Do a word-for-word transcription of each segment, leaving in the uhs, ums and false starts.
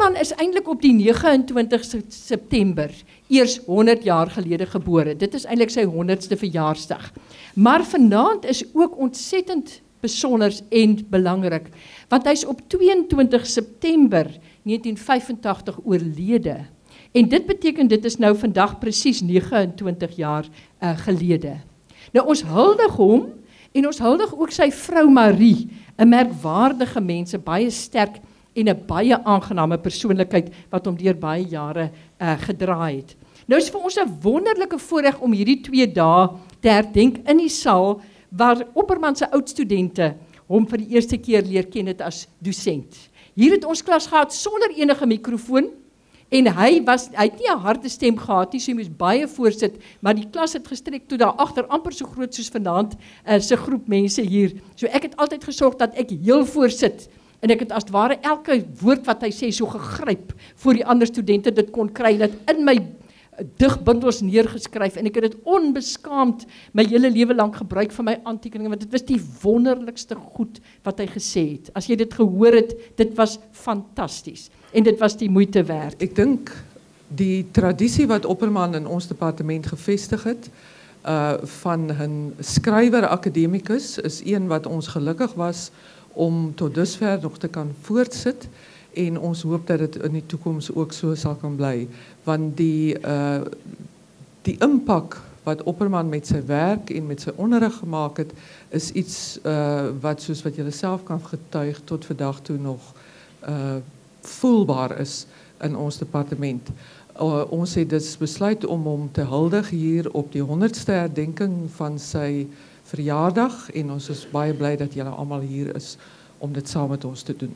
Opperman is eintlik op die nege en twintigste September eers honderd jaar gelede gebore. Dit is eintlik sy honderdste verjaarsdag. Maar vanaand is ook ontsettend besonder en belangrik, want hy is op twee en twintig September negentien vyfentagtig oorlede. En dit beteken, dit is nou vandag presies nege en twintig jaar uh, gelede. Nou ons huldig hom, en ons huldig ook sy vrou Marie, 'n merkwaardige mens, 'n baie sterk en 'n baie aangename persoonlikheid, wat hom deur baie jare uh, gedraai het. Nou is vir ons 'n wonderlike voorreg om hierdie twee dae te herdenk in die saal, waar Opperman se oudstudente hom vir die eerste keer leer ken het as dosent. Hier het ons klas gehad sonder enige mikrofoon, en hy, was, hy het nie 'n harde stem gehad nie, so hy moes baie voorsit, maar die klas het gestrek toe daar agter, amper so groot soos vanaand, uh, se groep mense hier. So ek het altyd gesorg dat ek heel voorsit, en ek het as het ware elke woord wat hy sê so gegryp, voor die ander studente dit kon kry, dat in my digbundels neergeskryf, en ek het dit onbeskaamd my hele lewe lang gebruik vir my aantekeninge, want dit was die wonderlikste goed wat hy gesê het. As jy dit gehoor het, dit was fantasties, en dit was die moeite werd. Ek dink die tradisie wat Opperman in ons departement gevestig het, uh, van 'n skrywer akademikus, is een wat ons gelukkig was om tot dusver nog te kan voortsit, en ons hoop dat dit in die toekoms ook so sal kan bly, want die, uh, die impak wat Opperman met sy werk en met sy onderrig gemaak het, is iets uh, wat, soos wat julle self kan getuig, tot vandag toe nog uh, voelbaar is in ons departement. Uh, ons het dus besluit om hom te huldig hier op die honderdste herdenking van sy verjaardag, en ons is baie bly dat julle almal hier is om dit saam met ons te doen.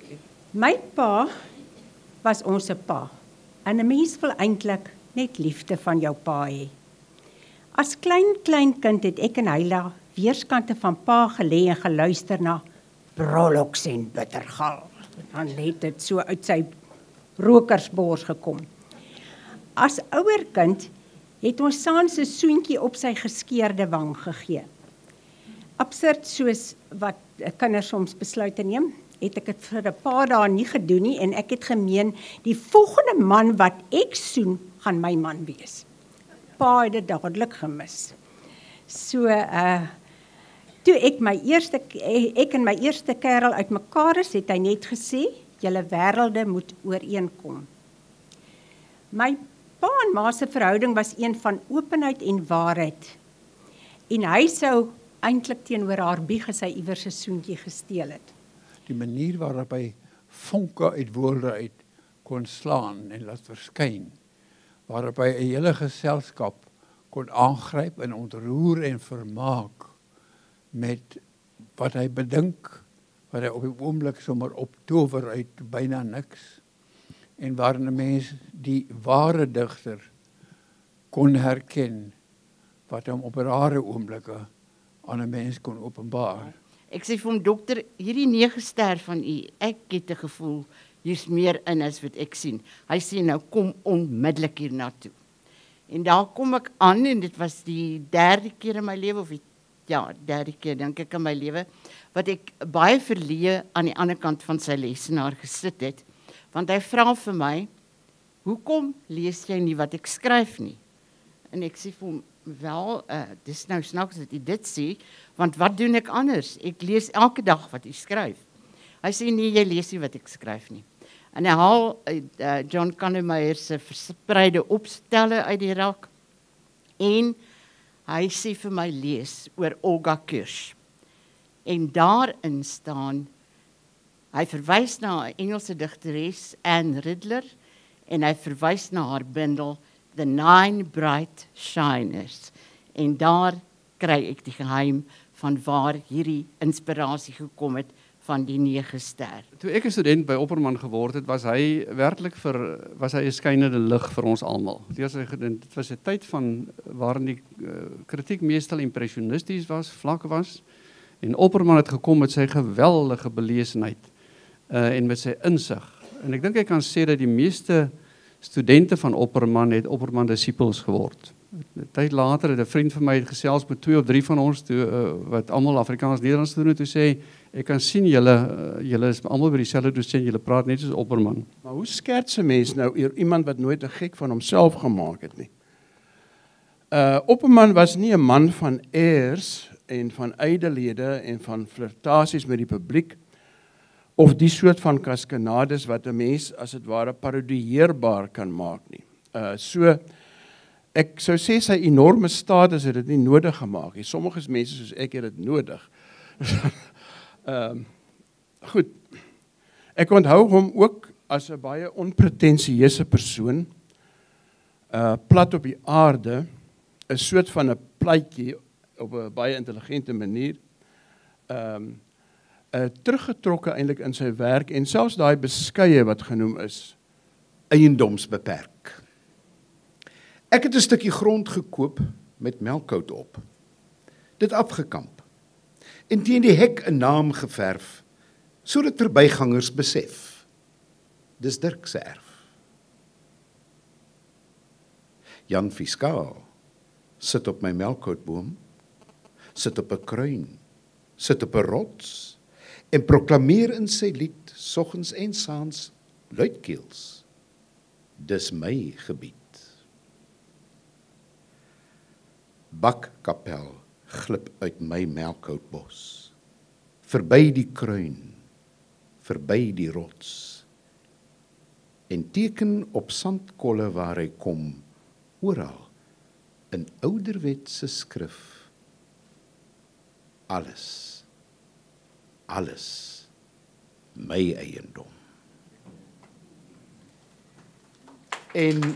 My pa was ons pa, en 'n mens wil eintlik net liefde van jou pa hê. As klein, klein kind het ek en Heila weerskante van pa gelê en geluister na Broloks en Bittergal. Dan het dit so uit sy rokersbors gekom. As ouer kind het ons saans 'n soentjie op sy geskeurde wang gegee. Absurd soos wat kinders soms besluite neem, het ek dit vir 'n paar dae nie gedoen nie, en ek het gemeen, die volgende man wat ek soen, gaan my man wees. Pa het dit dadelik gemis. So, uh, toe ek my eerste, ek en my eerste kerel uitmekaar is, het hy net gesê, julle wêrelde moet ooreenkom. My pa en ma se verhouding was een van openheid en waarheid, en hy sou eintlik teenoor haar bieg as hy iewers 'n soentjie gesteel het. Die manier waarop hy vonke uit woorde uit kon slaan en laat verskyn, waarop hy 'n hele geselskap kon aangryp en ontroer en vermaak met wat hy bedink, wat hy op die oomblik sommer optower uit byna niks, en waarin 'n mens die ware digter kon herken, wat hom op rare oomblikke aan 'n mens kon openbaar. Ek sê vir hom, dokter, hierdie nege ster van u, ek het 'n gevoel, hier's meer in as wat ek sien. Hy sê nou, kom onmiddellik hier na toe. En daar kom ek aan, en dit was die derde keer in my lewe, of die, ja, derde keer, dink ek in my lewe, wat ek baie verleë aan die ander kant van sy lesenaar gesit het, want hy vra vir my, hoekom lees jy nie wat ek skryf nie? En ek sê vir hom, wel, uh, dis nou snaaks dat jy dit sê, want wat doen ek anders? Ek lees elke dag wat jy skryf. Hy sê, nee, jy lees nie wat ek skryf nie. En hy haal uh, John Kannemeyer se verspreide opstelle uit die rak, en hy sê vir my, lees oor Olga Kirsch. En daarin staan, hy verwys na 'n Engelse digteres, Anne Riddler, en hy verwys na haar bundel, The Nine Bright Shiners. En daar kry ek die geheim van waar hierdie inspirasie gekom het van die nege ster. Toe ek 'n student by Opperman geword het, was hy werklik vir was hy 'n skynende lig vir ons almal. Dit was 'n tyd van waarin die uh, kritiek meestal impressionisties was, vlak was, en Opperman het gekom met sy geweldige belesenheid uh, en met sy insig. En ek dink ek kan sê dat die meeste studente van Opperman het Opperman disippels geword. 'n tyd later het 'n vriend van my het gesels met twee of drie van ons toe, uh, wat almal Afrikaans-Nederlands doen, en toe sê ek kan sien julle uh, julle is almal by dieselfde dosent, julle praat net soos Opperman. Maar hoe skerts 'n mens nou eer iemand wat nooit 'n gek van homself gemaak het nie? Uh, Opperman was nie 'n man van airs en van ydelhede en van flirtasies met die publiek, of die soort van kaskanades wat 'n mens as dit ware parodieerbaar kan maak nie. Uh, so, ek sou sê sy enorme status het dit nie nodig gemaak nie. Sommige mense soos ek het dit nodig. um, goed, ek onthou hom ook as 'n baie onpretensieuse persoon, uh, plat op die aarde, 'n soort van 'n plaatjie op 'n baie intelligente manier, um, uh, teruggetrokke eintlik in sy werk, en selfs daai beskeie wat genoem is, eiendomsbeperk. Ek het 'n stukkie grond gekoop met melkhout op. Dit afgekamp. En teen die hek 'n naam geverf, sodat verbygangers besef. Dis Dirk se erf. Jan Fiskaal sit op my melkhoutboom, sit op 'n kruin, sit op 'n rots en proklameer in sy lied soggens en saans luidkeels. Dis my gebied. Bakkapel glip uit my melkhoutbos, verby die kruin, verby die rots, en teken op sandkolle waar hy kom, oral in ouderwetse skrif, alles, alles my eiendom. En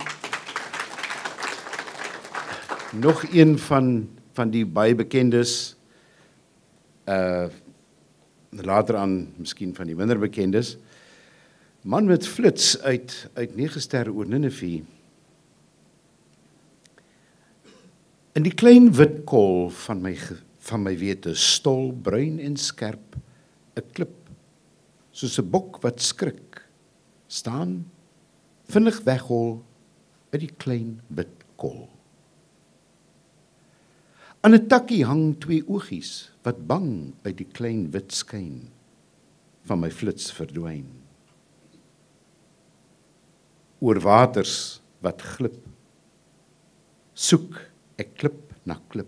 nog een van, van die baie bekendes, uh, later aan miskien van die minder bekendes, man met flits uit, uit nege sterre oor Ninive. In die klein wit kol van my, van my wete, stol, bruin en skerp, 'n klip, soos 'n bok wat skrik, staan, vinnig weghol uit die klein wit kol. Aan 'n takkie hang twee oogies, wat bang uit die klein wit skyn van my flits verdwyn. Oor waters wat glip, soek ek klip na klip,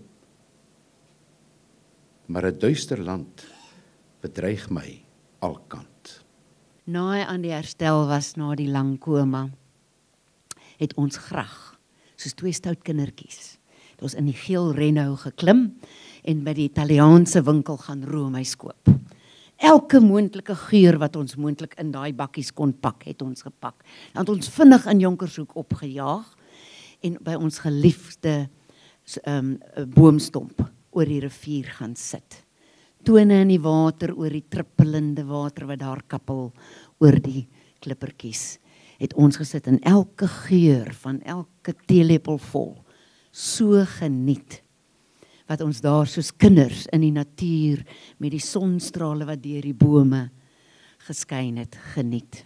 maar 'n duister land bedreig my alkant. Naai aan die herstel was na die lang koma, het ons graag, soos twee stout kindertjies, het ons in die geel Renault geklim en by die Italiaanse winkel gaan roomys koop. Elke moontlike geur wat ons moontlik in daai bakkies kon pak, het ons gepak. Dan het ons vinnig in Jonkershoek opgejaag en by ons geliefde um, boomstomp oor die rivier gaan sit. Tone in die water, oor die trippelende water wat daar kappel oor die klippertjies. Het ons gesit in elke geur van elke teelepel vol. So geniet, wat ons daar soos kinders in die natuur met die sonstrale wat deur die bome geskyn het, geniet.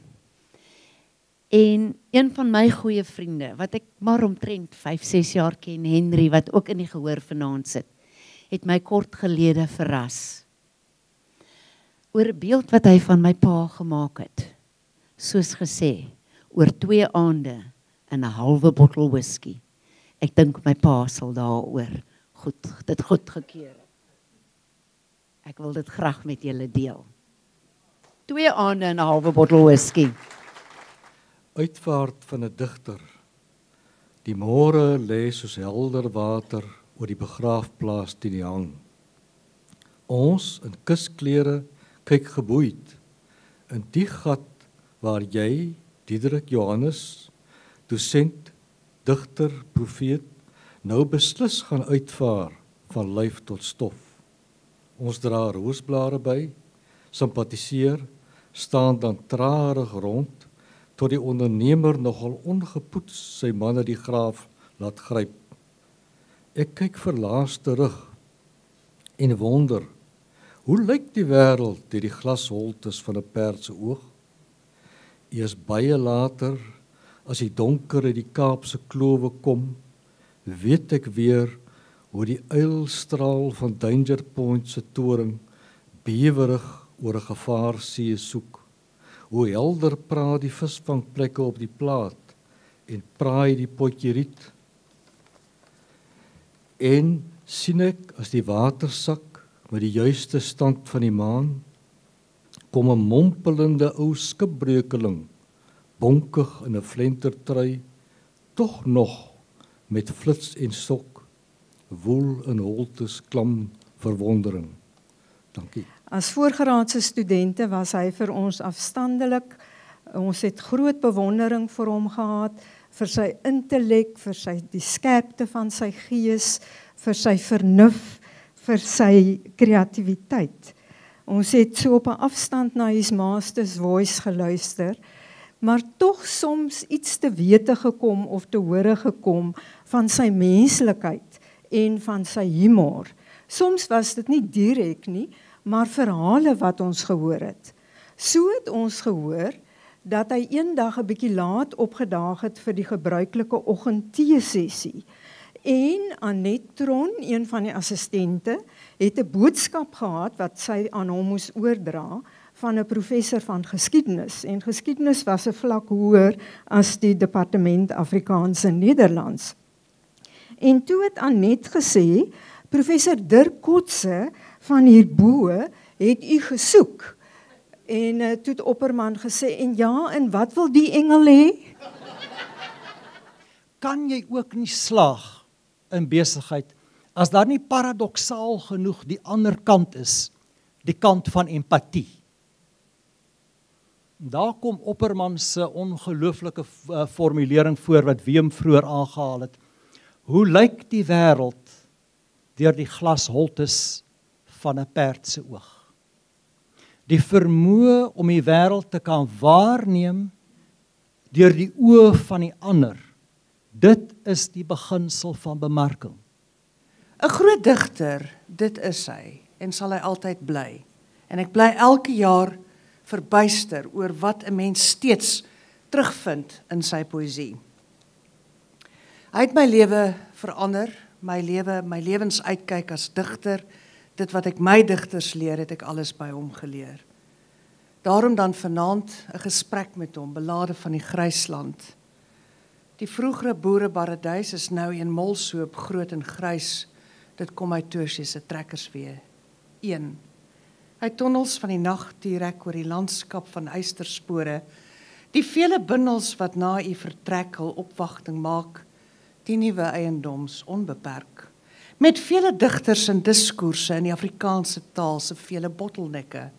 En een van my goeie vriende, wat ek maar omtrent vyf, ses jaar ken, Henry, wat ook in die gehoor vanaand sit, het my kort gelede verras oor 'n beeld wat hy van my pa gemaak het. Soos gesê, oor twee aande en 'n halwe bottel whisky. Ek dink my pa sal daaroor goed, dit goed gekeur. Ek wil dit graag met julle deel. Twee aande en 'n halwe bottel whisky. Uitvaart van 'n digter. Die môre lê soos helder water oor die begraafplaas teen die hang. Ons in kusklere kyk geboeid in die gat waar jy, Diederik Johannes, dosent, digter, profeet, nou beslis gaan uitvaar van lyf tot stof. Ons dra roosblare by, simpatiseer, staan dan trarig rond, tot die ondernemer nogal ongepoets sy manne die graaf laat gryp. Ek kyk verlaas terug en wonder, hoe lyk die wêreld deur die glasholtes van 'n perd se oog? Eers baie later, as die donker uit die Kaapse klowe kom, weet ek weer hoe die uilstraal van Danger Point se toring bewerig oor 'n gevaarsee soek. Hoe helder praat die visvangplekke op die plaat en praai die potjie riet. En sien ek as die water sak met die juiste stand van die maan, kom 'n mompelende ou skipbreukeling, bonkig in 'n flentertrui, tog nog met flits en stok, woel in holtes klam verwondering. Dankie. As voorgraadse studente was hy vir ons afstandelik. Ons het groot bewondering vir hom gehad, vir sy intellek, vir sy die skerpte van sy gees, vir sy vernuf, vir sy kreatiwiteit. Ons het so op 'n afstand na his master's voice geluister, maar tog soms iets te wete gekom of te hore gekom van sy menslikheid en van sy humor. Soms was dit nie direk nie, maar verhale wat ons gehoor het. So het ons gehoor dat hy eendag 'n bietjie laat opgedaag het vir die gebruikelike oggendtee-sessie. En Annette Tron, een van die assistente, het 'n boodskap gehad wat sy aan hom moes oordra van 'n professor van geskiedenis. En geskiedenis was 'n vlak hoër as die departement Afrikaans en Nederlands. En toe het Annette gesê, professor Dirk Kotse van hierbo het u gesoek. En uh, toe het Opperman gesê, en ja, en wat wil die engel hê? Kan jy ook nie slaag in besigheid as daar nie paradoksaal genoeg die ander kant is, die kant van empatie. Daar kom Opperman se ongelooflike uh, formulering voor wat Wim vroeër aangehaal het. Hoe lyk die wêreld deur die glasholtes van 'n perd se oog? Die vermoë om die wêreld te kan waarneem deur die oë van die ander. Dit is die beginsel van bemarking. 'n Groot digter, dit is hy en sal hy altyd bly. En ek bly elke jaar verbuister oor wat 'n mens steeds terugvind in sy poësie. Hy het my lewe verander, my lewe, my lewensuitkyk as digter, dit wat ek my digters leer, het ek alles by hom geleer. Daarom dan vanaand 'n gesprek met hom, belade van die Grysland. Die vroegere boereparadys is nou een molsoop, groot en grys. Dit kom uit Tertius se trekkers weer. een. Hy tonnels van die nag direk oor die landskap van eysterspore. Die vele bundels wat na u vertrek hul opwagting maak, die nuwe eiendoms onbeperk. Met vele digters en diskoerse in die Afrikaanse taal se vele bottelnekke.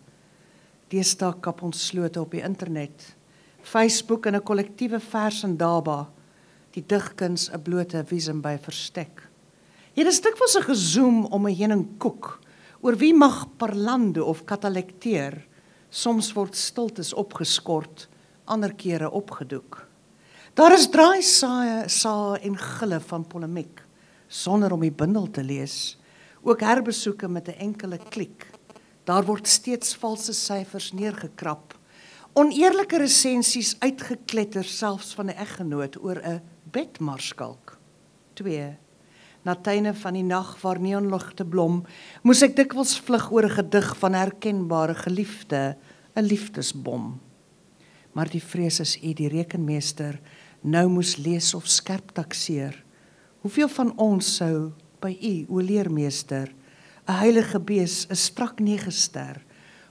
Deesdae kap ons slote op die internet. Facebook en 'n kollektiewe vers en daba. Die digkuns 'n blote wiesem by verstek. Hier is dikwels 'n gezoom om 'n heuningkoek, oor wie mag parlando of katalekteer. Soms word stiltes opgeskort, ander kere opgedoek. Daar is draaisaaie, sae en gille van polemiek, sonder om die bundel te lees. Ook herbesoeke met 'n enkele klik. Daar word steeds valse syfers neergekrap. Oneerlike resensies uitgekletter, selfs van 'n eggenoot oor 'n bedmarskalk. twee. Na tuine van die nag waar neonligte blom, moes ek dikwels vlug oor 'n gedig van herkenbare geliefde, 'n liefdesbom. Maar die vrees is u die rekenmeester nou moes lees of skerp takseer. Hoeveel van ons sou by u, o leermeester, 'n heilige bees, 'n strak negester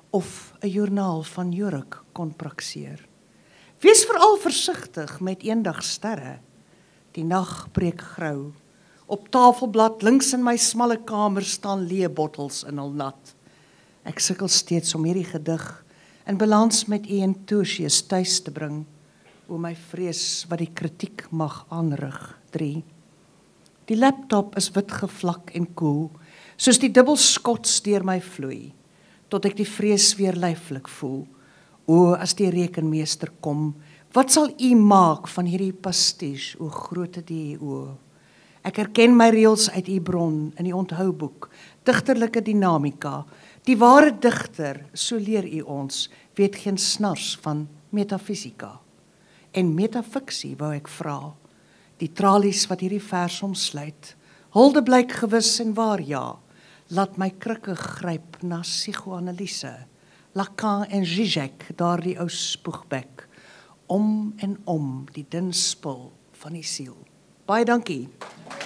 of 'n joernaal van Jurk kon prakseer. Wees veral versigtig met eendag sterre. Die nag breek grou. Op tafelblad links in my smalle kamer staan leebottels in hul nat. Ek sukkel steeds om hierdie gedig in balans met u en Tertius tuis te bring, o my vrees wat die kritiek mag aanrig. drie. Die laptop is wit gevlak en koel, soos die dubbelskots deur my vloei, tot ek die vrees weer lyflik voel. O, as die rekenmeester kom, wat sal u maak van hierdie pastiche, o groote die o. Ek herken my reëls uit u bron in die onthouboek, digterlike dinamika. Die ware digter, so leer u ons, weet geen snars van metafisika. En metafiksie wou ek vra. die tralies wat hierdie vers omsluit. Hulde blyk gewis en waar ja, laat my krikke gryp na psigoanalise, Lacan en Zizek, daardie ou spoegbek, om en om die dun spul van die siel. Baie dankie.